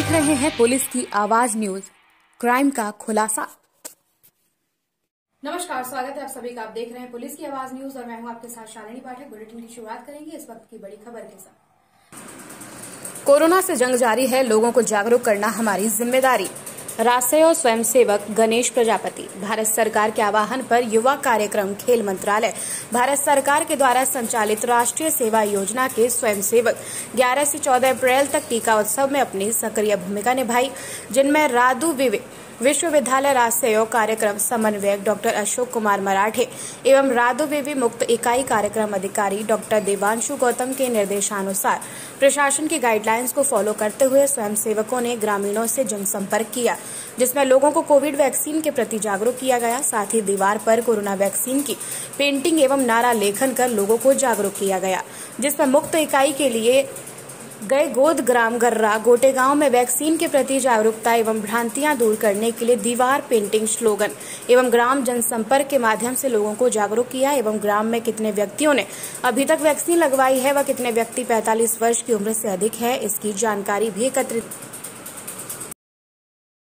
देख रहे हैं पुलिस की आवाज न्यूज, क्राइम का खुलासा। नमस्कार, स्वागत है आप सभी का। आप देख रहे हैं पुलिस की आवाज न्यूज और मैं हूं आपके साथ शालिनी पाठक। बुलेटिन की शुरुआत करेंगे इस वक्त की बड़ी खबर के साथ। कोरोना से जंग जारी है, लोगों को जागरूक करना हमारी जिम्मेदारी। राष्ट्रीय और स्वयंसेवक गणेश प्रजापति। भारत सरकार के आह्वान पर युवा कार्यक्रम खेल मंत्रालय भारत सरकार के द्वारा संचालित राष्ट्रीय सेवा योजना के स्वयंसेवक 11 से 14 अप्रैल तक टीका उत्सव में अपनी सक्रिय भूमिका निभाई, जिनमें रादू विश्वविद्यालय राष्ट्रीय कार्यक्रम समन्वयक डॉक्टर अशोक कुमार मराठे एवं रादू मुक्त इकाई कार्यक्रम अधिकारी डॉक्टर देवांशु गौतम के निर्देशानुसार प्रशासन की गाइडलाइंस को फॉलो करते हुए स्वयंसेवकों ने ग्रामीणों से जनसंपर्क किया, जिसमें लोगों को कोविड वैक्सीन के प्रति जागरूक किया गया। साथ ही दीवार पर कोरोना वैक्सीन की पेंटिंग एवं नारा लेखन कर लोगों को जागरूक किया गया, जिसमें मुक्त इकाई के लिए गए गोद ग्राम गर्रा गोटेगांव में वैक्सीन के प्रति जागरूकता एवं भ्रांतियां दूर करने के लिए दीवार पेंटिंग, स्लोगन एवं ग्राम जनसंपर्क के माध्यम से लोगों को जागरूक किया एवं ग्राम में कितने व्यक्तियों ने अभी तक वैक्सीन लगवाई है व कितने व्यक्ति 45 वर्ष की उम्र से अधिक है, इसकी जानकारी भी एकत्रित